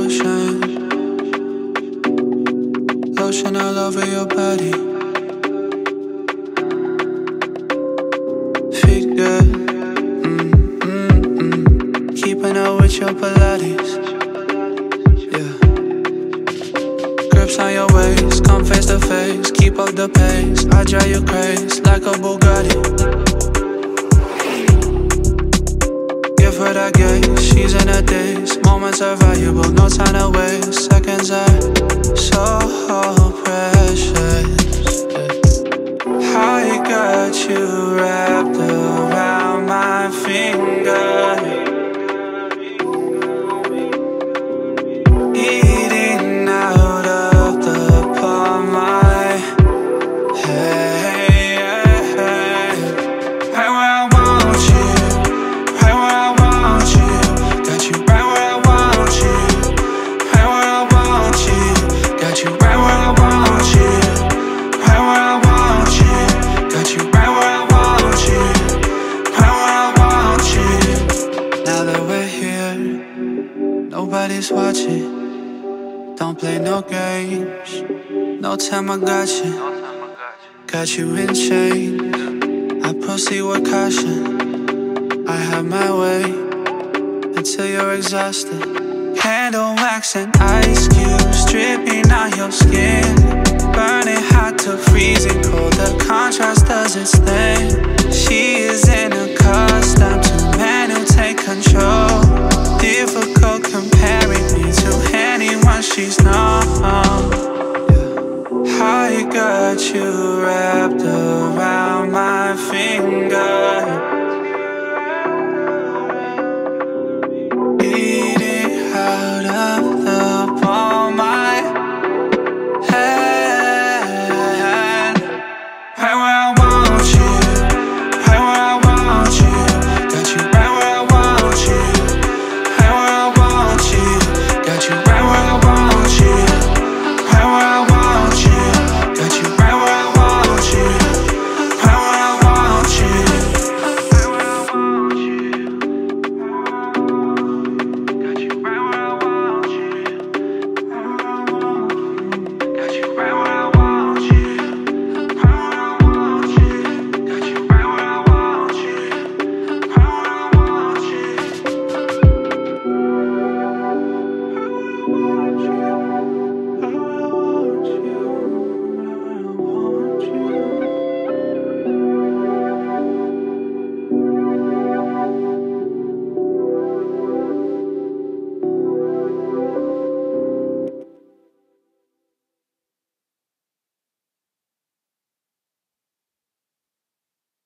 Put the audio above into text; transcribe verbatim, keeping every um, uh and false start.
lotion, lotion all over your body. Feet good, mm, mm, mm. Keeping up with your Pilates, yeah. Grips on your waist, come face to face. Keep up the pace, I drive you crazy like a Bugatti. Give her that gaze, she's in a daze. Moments are valuable, no time to waste. Seconds are so precious. I got you wrapped around my finger, eating out of the palm of my hand. Right where I want you, right where I want you. Got you right where I want you, right where I want you. Got you right where I want you, right where I want you. Got you right where I want you, right where I want you. Now that we're here, nobody's watching. Don't play no games, no time, I got you. Got you in chains, I proceed with caution. I have my way until you're exhausted. Candle wax and ice cubes dripping on your skin, burning hot to freezing cold. The contrast does its thing. She isn't accustomed to